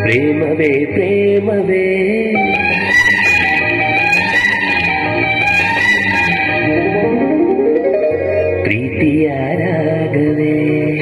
ಪ್ರೇಮವೇ ಪ್ರೇಮವೇ ಪ್ರೀತಿಯ ರಾಗವೇ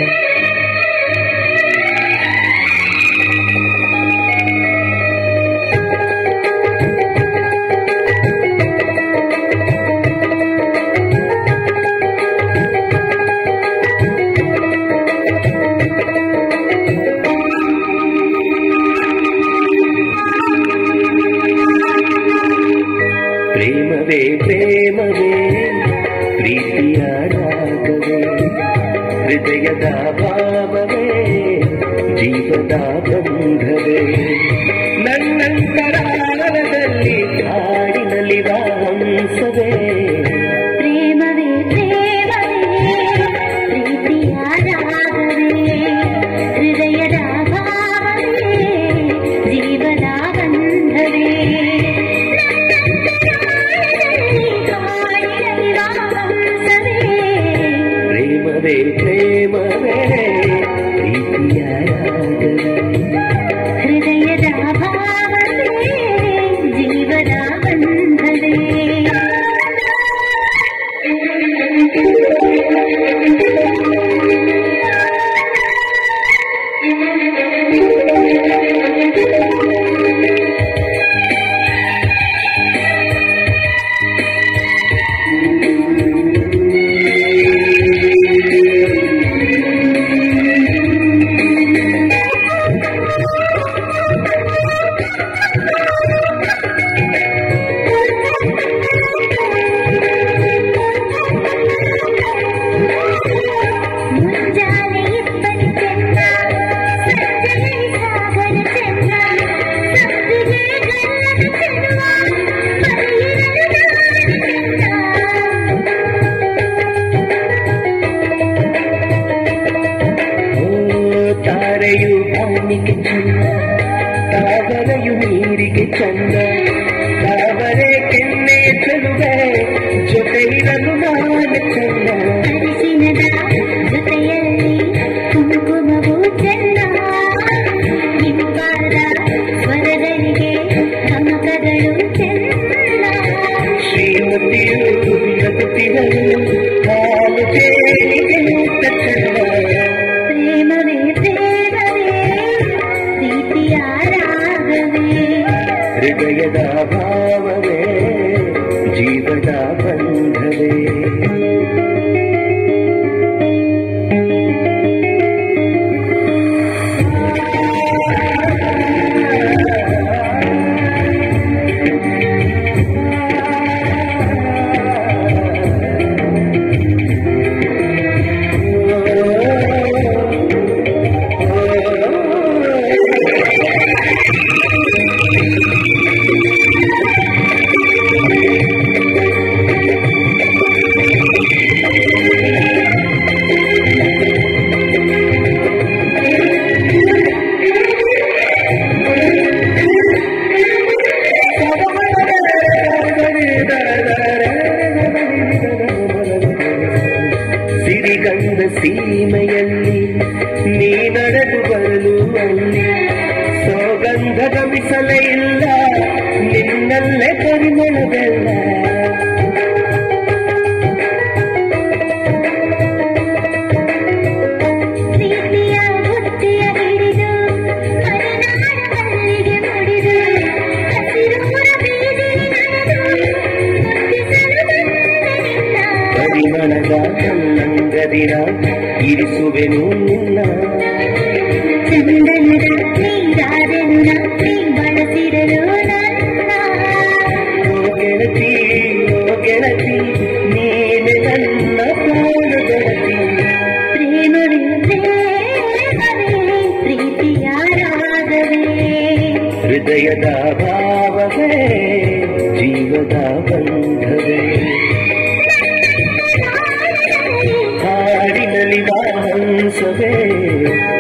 ಪ್ರೇಮವೇ ಪ್ರೇಮವೇ ಪ್ರೀತಿಯ ರಾಗವೇ ಹೃದಯದ ಭಾವವೇ ಜೀವದ ಬಂಧವೇ ನನ್ನಂತರಾಳದಲ್ಲಿ ಕಾಡಿನಲ್ಲಿವ ಹಂಸವೇ ಪ್ರೇಮವೇ ಪ್ರೇಮವೇ ಪ್ರೀತಿಯ ರಾಗವೇ ಹೃದಯದ ಭಾವವೇ ಜೀವದ ಬಂಧವೇ ಪ್ರೇಮವೇ ಪ್ರೇಮವೇ ಪ್ರೀತಿಯ ರಾಗವೇ ಹೃದಯದ ಭಾವವೇ ಜೀವದ ಬಂಧವೇ ತಾರೆಯು ಬಾನಿಗೆ ಚಂದ ತಾವರೆಯು ನೀರಿಗೆ ಚಂದ ತಾವರೆ ಕೆನ್ನೆ ಚೆಲುವೆ ಜೊತೆ ಇರಲು ನಾನು ಚಂದ ಅರಿಶಿನದ ಜೊತೆಯಲ್ಲಿ ಕುಂಕುಮವು ಚೆನ್ನ ಇಂಪಾದ ಸ್ವರಗಳಿಗೆ ಗಮಕಗಳು ಚೆನ್ನ ಶ್ರೀಮತಿಯು ನಗುತ್ತಿರಲು ಹಾಲು ಜೇನಿಗೆ ಚಂದ ಪ್ರೇಮವೇ ಪ್ರೇಮವೇ ಪ್ರೀತಿಯ ರಾಗವೇ ಹೃದಯದ ಭಾವವೇ ಜೀವದ ಬಂಧವೇ ಸಿರಿಗಂಧ ಸೀಮೆಯಲ್ಲಿ ನೀ ನಡೆದು ಬರಲು ಅಲ್ಲಿ ಸೌಗಂಧ ಗಮಿಸಲೇ ಇಲ್ಲ ನಿನ್ನಲ್ಲೇ ಪರಿಮಳವೆಲ್ಲ ಪ್ರೀತಿಯ ಬುತ್ತಿಯ ಹಿಡಿದು ಮಲೆನಾಡ ಮಲ್ಲಿಗೆ ಮುಡಿದು ಹಸಿರೂರ ಬೀದಿ ನಡೆದು ಮುಟ್ಟಿಸಲು ಬಂದ ಪರಿಮಳದ ಕಲ್ಲಂಗದಿನ ಇರಿಸುವೆನು ನಿನ್ನ ಚಂದನದ ನೀರಾದೆನು ನೀ ಬಳಸಿರಲು ನನ್ನ ಓ ಗೆಳತಿ ನೀನೆ ನನ್ನ ತೋಳು ಗೆಳತಿ ಪ್ರೇಮವೇ ಪ್ರೇಮವೇ ಪ್ರೀತಿಯ ರಾಗವೇ ಹೃದಯದ ಭಾವವೇ ಜೀವದ ಬಂಧವೇ ಹಾಡಿನಲ್ಲಿವ ಹಂಸವೇ